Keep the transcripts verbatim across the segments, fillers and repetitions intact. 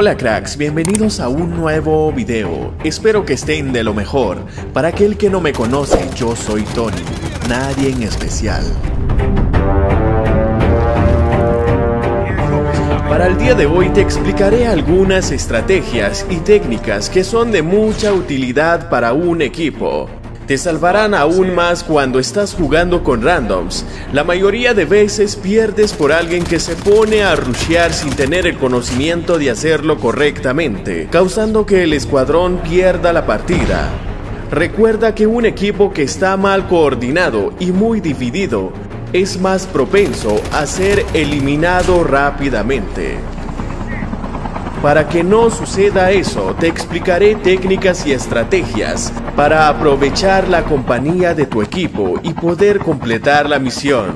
Hola cracks, bienvenidos a un nuevo video. Espero que estén de lo mejor. Para aquel que no me conoce, yo soy Tony, nadie en especial. Para el día de hoy te explicaré algunas estrategias y técnicas que son de mucha utilidad para un equipo. Te salvarán aún más cuando estás jugando con randoms. La mayoría de veces pierdes por alguien que se pone a rushear sin tener el conocimiento de hacerlo correctamente, causando que el escuadrón pierda la partida. Recuerda que un equipo que está mal coordinado y muy dividido es más propenso a ser eliminado rápidamente. Para que no suceda eso, te explicaré técnicas y estrategias para aprovechar la compañía de tu equipo y poder completar la misión.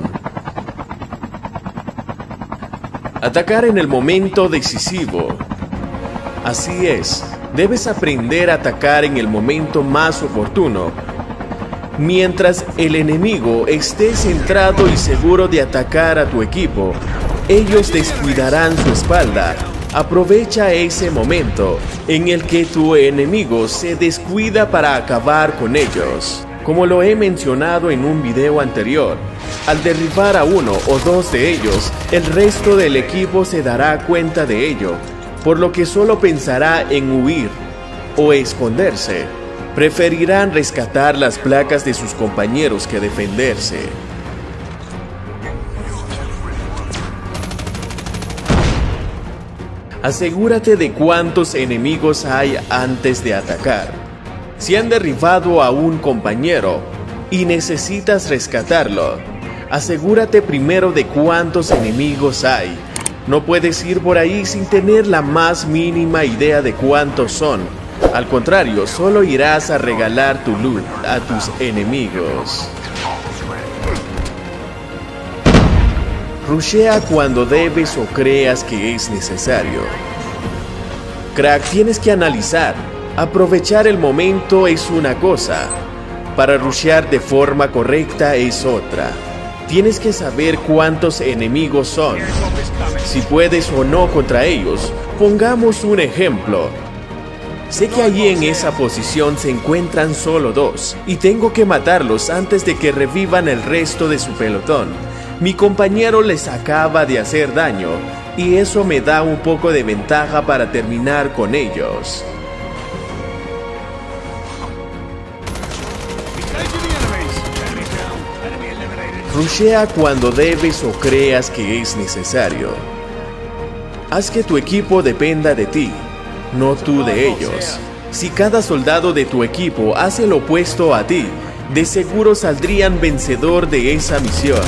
Atacar en el momento decisivo. Así es, debes aprender a atacar en el momento más oportuno. Mientras el enemigo esté centrado y seguro de atacar a tu equipo, ellos descuidarán su espalda. Aprovecha ese momento en el que tu enemigo se descuida para acabar con ellos. Como lo he mencionado en un video anterior, al derribar a uno o dos de ellos, el resto del equipo se dará cuenta de ello, por lo que solo pensará en huir o esconderse. Preferirán rescatar las placas de sus compañeros que defenderse. Asegúrate de cuántos enemigos hay antes de atacar. Si han derribado a un compañero y necesitas rescatarlo, asegúrate primero de cuántos enemigos hay. No puedes ir por ahí sin tener la más mínima idea de cuántos son. Al contrario, solo irás a regalar tu loot a tus enemigos. Rushea cuando debes o creas que es necesario. Crack, tienes que analizar. Aprovechar el momento es una cosa. Para rushear de forma correcta es otra. Tienes que saber cuántos enemigos son. Si puedes o no contra ellos. Pongamos un ejemplo. Sé que allí en esa posición se encuentran solo dos, y tengo que matarlos antes de que revivan el resto de su pelotón. Mi compañero les acaba de hacer daño, y eso me da un poco de ventaja para terminar con ellos. Rushea cuando debes o creas que es necesario. Haz que tu equipo dependa de ti, no tú de ellos. Si cada soldado de tu equipo hace lo opuesto a ti, de seguro saldrían vencedor de esa misión.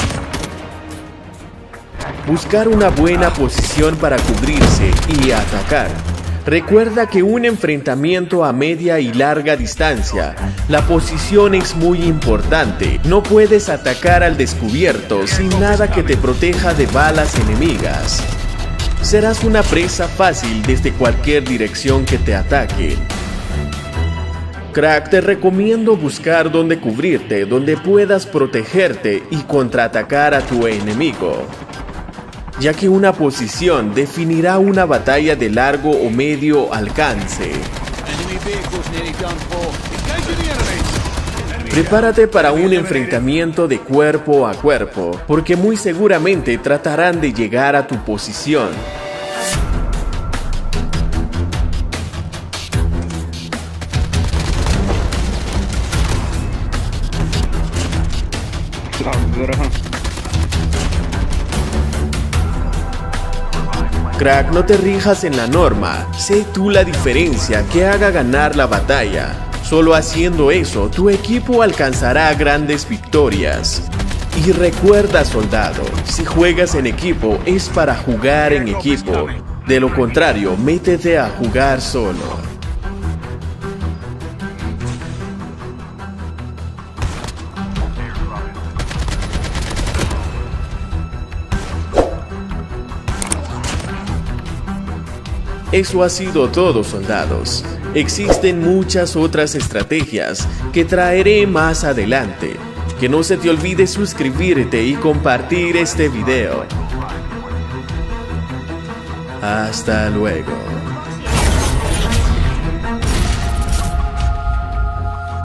Buscar una buena posición para cubrirse y atacar. Recuerda que un enfrentamiento a media y larga distancia, la posición es muy importante. No puedes atacar al descubierto sin nada que te proteja de balas enemigas. Serás una presa fácil desde cualquier dirección que te ataquen. Crack, te recomiendo buscar donde cubrirte, donde puedas protegerte y contraatacar a tu enemigo, ya que una posición definirá una batalla de largo o medio alcance. Prepárate para un enfrentamiento de cuerpo a cuerpo, porque muy seguramente tratarán de llegar a tu posición. Crack, no te rijas en la norma, sé tú la diferencia que haga ganar la batalla. Solo haciendo eso, tu equipo alcanzará grandes victorias. Y recuerda, soldado, si juegas en equipo es para jugar en equipo. De lo contrario, métete a jugar solo. Eso ha sido todo, soldados. Existen muchas otras estrategias que traeré más adelante. Que no se te olvide suscribirte y compartir este video. Hasta luego.